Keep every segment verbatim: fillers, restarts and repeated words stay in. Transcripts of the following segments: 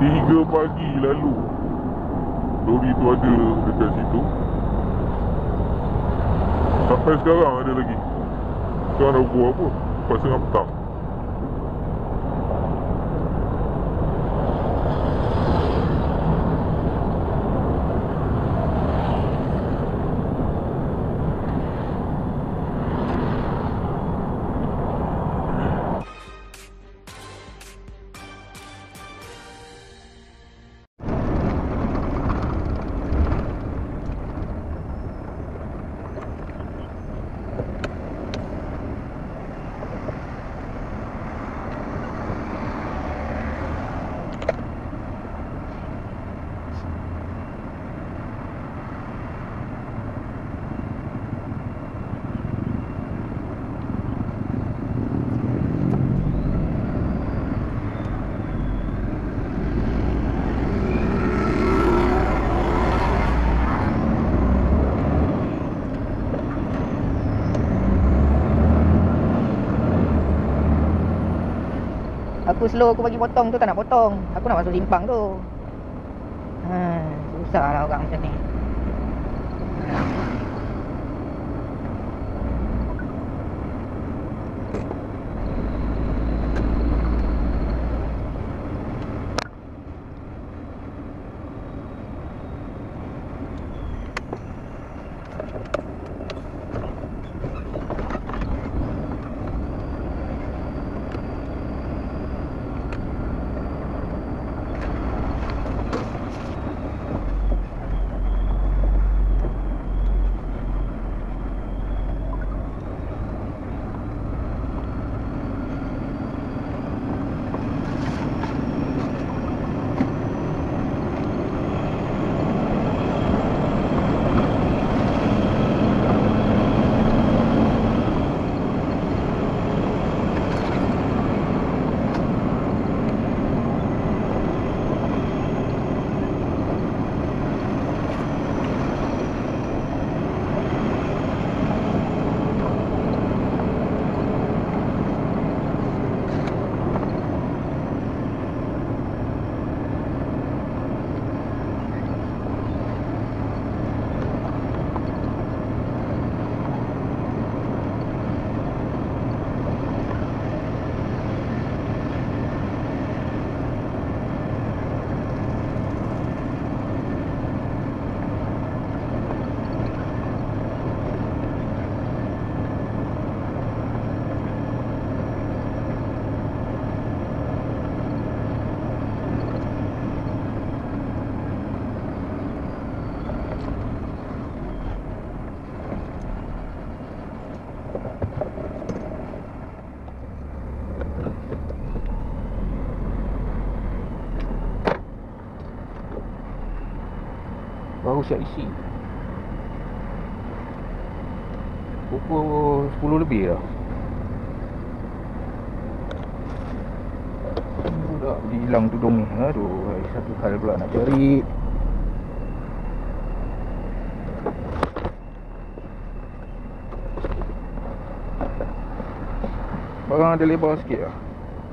Tiga pagi lalu lori tu ada dekat situ. Sampai sekarang ada lagi. Sekarang dah pukul apa? Empat setengah petang. Aku slow, aku bagi potong tu tak nak potong. Aku nak masuk simpang tu. Ha, susah lah orang macam ni. Baru siap isi. Pukul sepuluh lebih dah. Dah hilang tudung ni. Aduh, satu hal pula nak cari. Barang ada lebar sikit lah.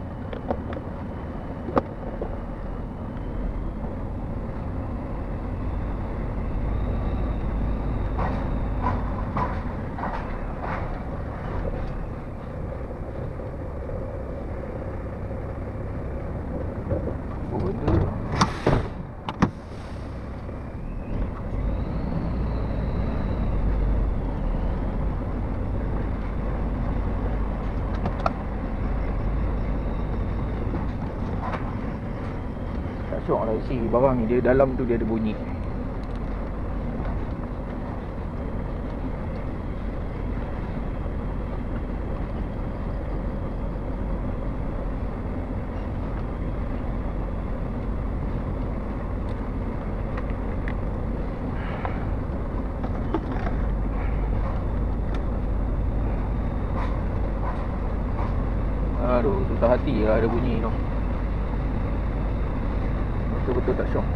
Syok lah isi barang ni, dia dalam tu dia ada bunyi. Aduh, susah hati lah ada bunyi tu. Betul-betul tak syok.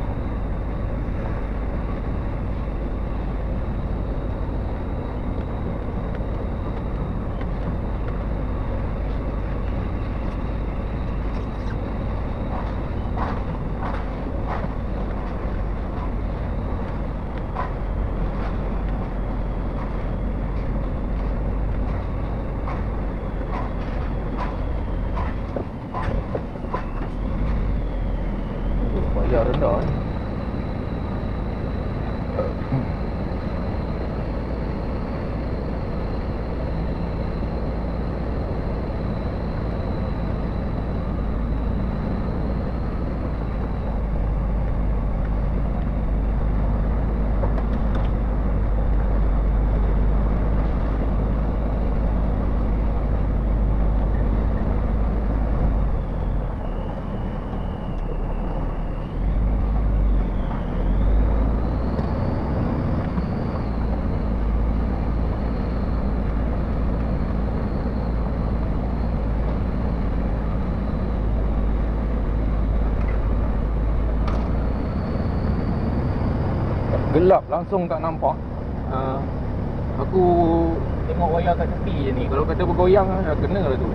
gelap, langsung tak nampak. uh, Aku tengok wayar kat tepi je ni. Kalau kata bergoyang, dah kena lah tu.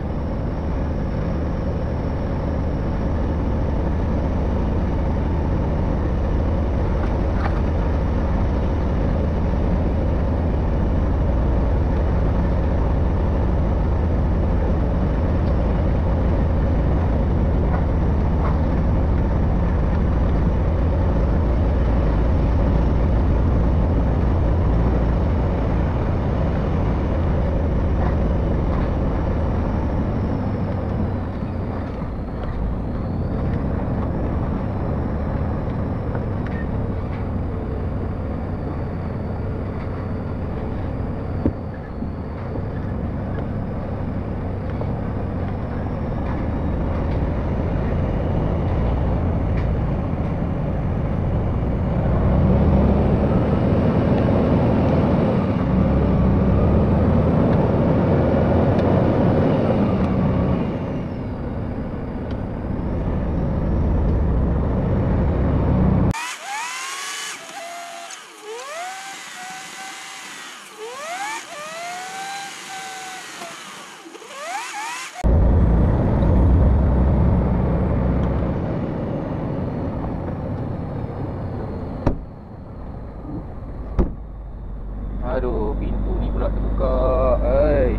Aduh, pintu ni pula terbuka. Ai.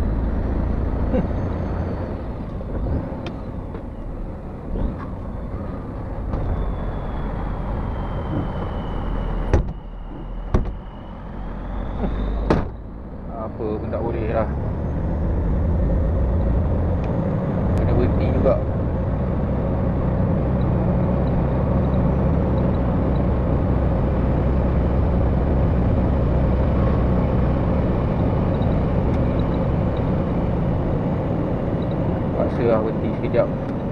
Apa pun tak boleh lah. Kena berhenti juga. Paksa lah berhenti sekejap.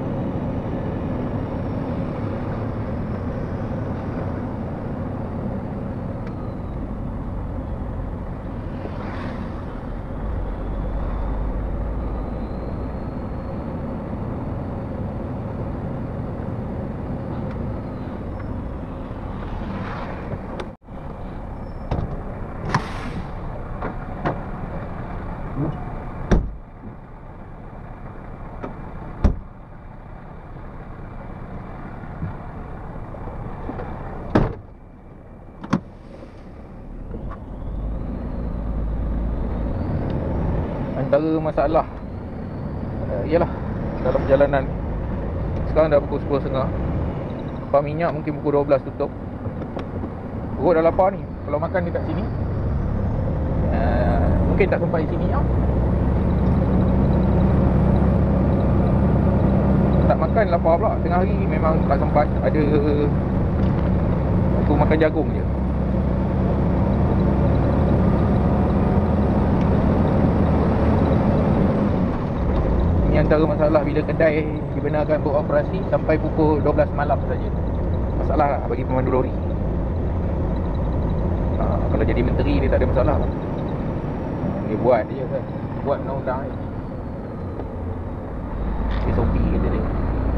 Antara masalah uh, ialah dalam perjalanan. Sekarang dah pukul sepuluh tiga puluh. Pam minyak mungkin pukul dua belas tutup. Perut dah lapar ni. Kalau makan dekat sini uh, mungkin tak sampai sini ya. Tak makan lapar pula. Tengah hari memang tak sempat. Ada aku makan jagung je. Antara masalah bila kedai dibenarkan beroperasi sampai pukul dua belas malam saja. Masalah lah bagi pemandu lori. ha, Kalau jadi menteri dia tak ada masalah. Dia buat je kan. Buat undang-undang je. S O P kata dia.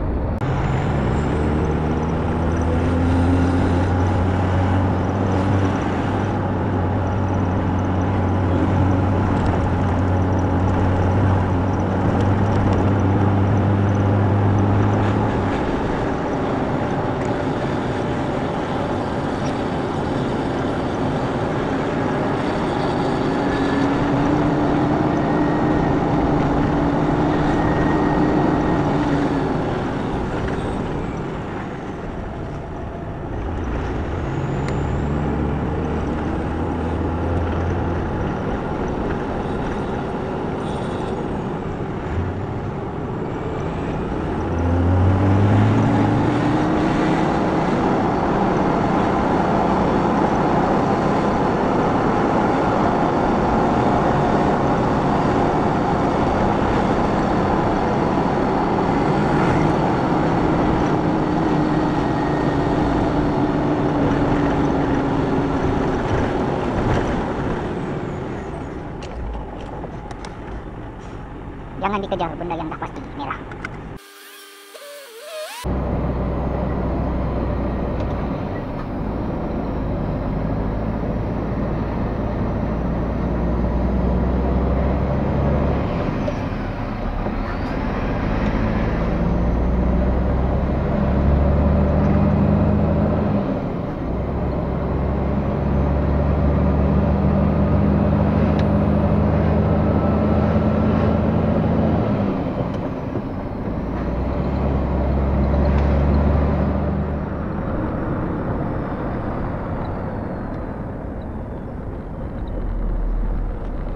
Jangan dikejar benda yang dah pasti merah.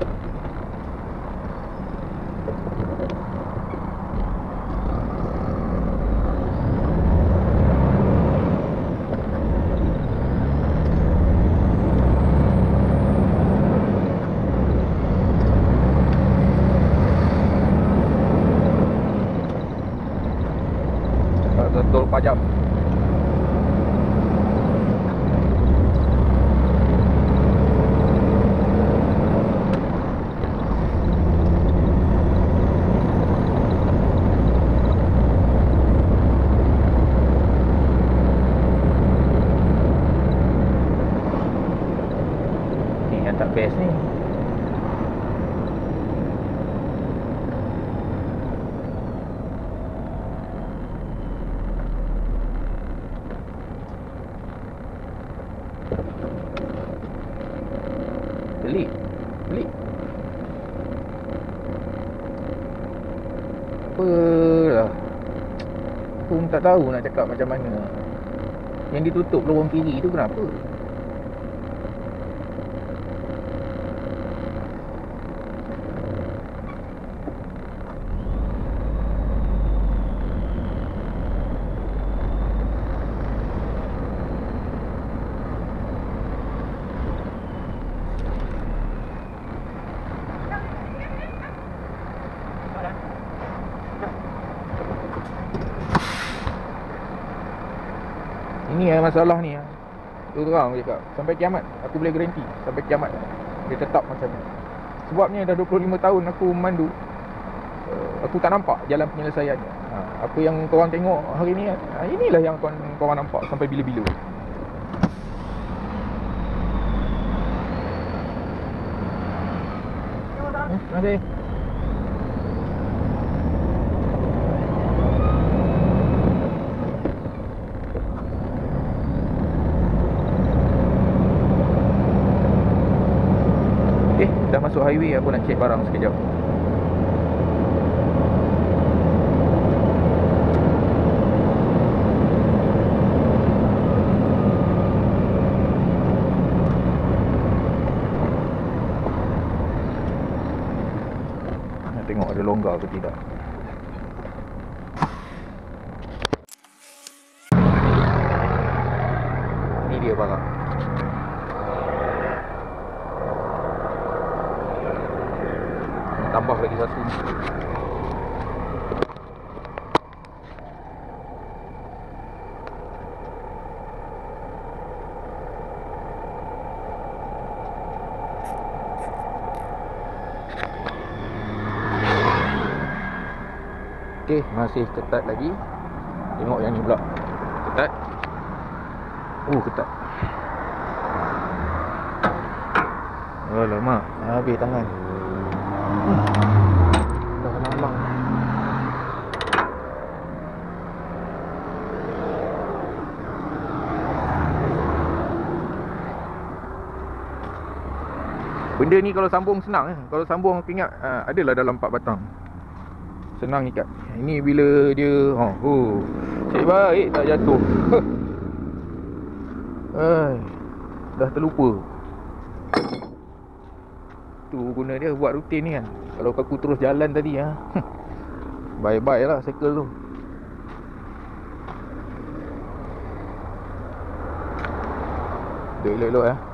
Tol Pajam. Ni yang tak best ni. Pelik. Pelik. Apalah. Aku pun tak tahu nak cakap macam mana. Yang ditutup lorong kiri tu kenapa? Ini yang masalah ni. Tu terang aku cakap, sampai kiamat aku boleh garanti, sampai kiamat dia tetap macam ni. Sebabnya dah dua puluh lima tahun aku memandu, aku tak nampak jalan penyelesaiannya. ha, Apa yang korang tengok hari ni, ha, inilah yang korang, korang nampak sampai bila-bila. hmm, Terima kasih. Dah masuk highway, aku nak check barang sekejap. Nak tengok ada longgar ke tidak. Ini dia barang. Tambah lagi satu. Okey, masih ketat lagi. Tengok yang ni pula. Ketat. Oh, ketat. Alamak, habis tangan. Dah malang. Benda ni kalau sambung senang eh. Kalau sambung aku ingat uh, adalah dalam empat batang. Senang ikat. Ini bila dia oh, oh. Cik baik tak jatuh. Ai, dah terlupa. Tu guna dia buat rutin ni kan. Kalau aku terus jalan tadi ha. Bye-bye lah cycle tu. Duduk elok-elok ya.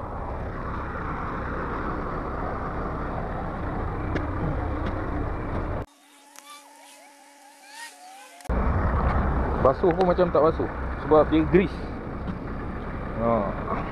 Basuh pun macam tak basuh sebab dia grease. Ha.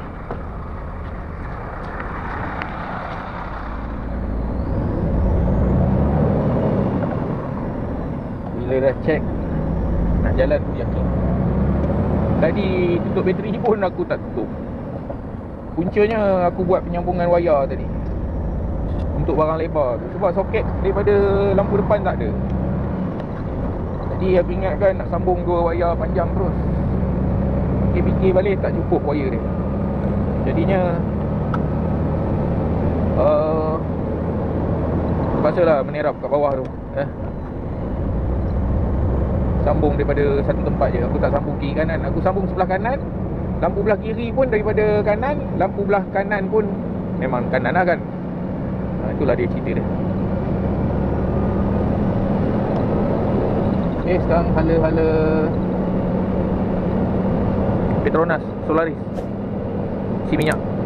Bila dah check nak jalan tu yakin. Tadi tutup bateri pun aku tak tutup. Puncanya aku buat penyambungan wayar tadi untuk barang lebar tu. Sebab soket daripada lampu depan tak ada. Jadi aku ingatkan nak sambung dua wayar panjang terus. Fikir-fikir balik tak cukup wayar dia. Jadinya uh, terpaksalah menerap kat bawah tu eh. Sambung daripada satu tempat je. Aku tak sambung kiri kanan. Aku sambung sebelah kanan. Lampu belah kiri pun daripada kanan. Lampu belah kanan pun memang kanan lah kan. ha, itulah dia cerita dia. Okay, sekarang hala-hala Petronas Solaris isi minyak.